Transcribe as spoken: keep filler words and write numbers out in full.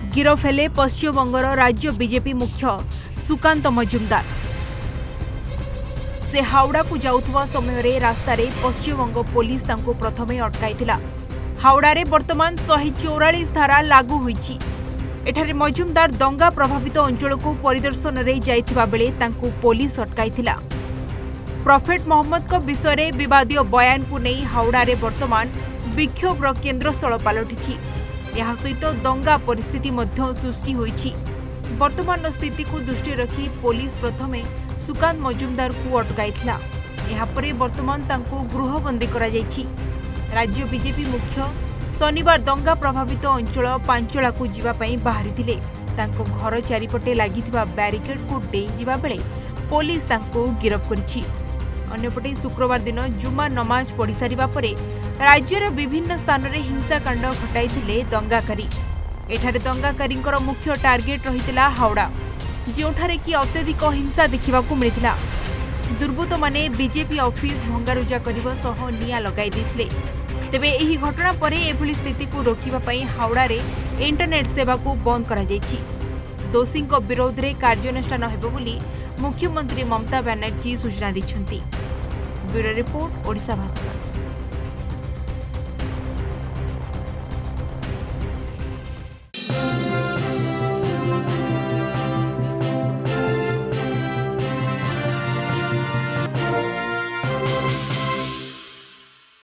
गिरफ हेले पश्चिमबंगर राज्य बीजेपी मुख्य सुकांत मजुमदार। से हावड़ा को जाउथवा समय रे रास्ता रे पश्चिमबंग पुलिस तांको प्रथमे अटकाइथिला। हावड़ा रे वर्तमान एक सौ चौवालीस धारा लागू होईछि। एठारे मजुमदार दंगा प्रभावित अंचल को परिदर्शन रे जाइथिबा बेले तांको पुलिस अटकाइथिला। प्रॉफेट मोहम्मद को विषय रे विवादीय बयान को नहीं हावड़ा रे वर्तमान विक्षोभर केन्द्रस्थल पलटिछि। यह सहित दंगा परिस्थिति मध्य सृष्टि होईछि। वर्तमान स्थिति को दृष्टि रखी पुलिस प्रथमे सुकांत मजुमदार को अटकाइथिला। यह परे वर्तमान तांको गृहबंदी करा जायछि। राज्य बीजेपी मुख्य शनिवार दंगा प्रभावित अंचल पांचला को जीवा पई बाहरी थिले। तांको घर चारिपटे लागिथिबा बैरिकेड को डेई जीवा बेले पुलिस तांको गिरफ करिछि। अन्यपटे शुक्रवार दिन जुमा नमाज पढ़ी सारिबा परे राज्यर विभिन्न स्थान में हिंसाकांड घटाई दंगाकारी। एठारे दंगाकारींकर मुख्य टार्गेट रहितिला हावड़ा, जोठारे कि अत्यधिक हिंसा देखा मिलता। दुर्बृत्त माने बीजेपी ऑफिस भंगारुजा करने सह निया लगाई देथिले। तेबे एही घटना परे एभली स्थिति को रोकिबा पई हावड़ा रे इंटरनेट सेवा को बंद करा जायछि। दोषी विरोध में कार्यानुष्ठान हेबो बोली मुख्यमंत्री ममता बनर्जी सूचना दैछन्ति। Bureau report Odisha Bhaskar.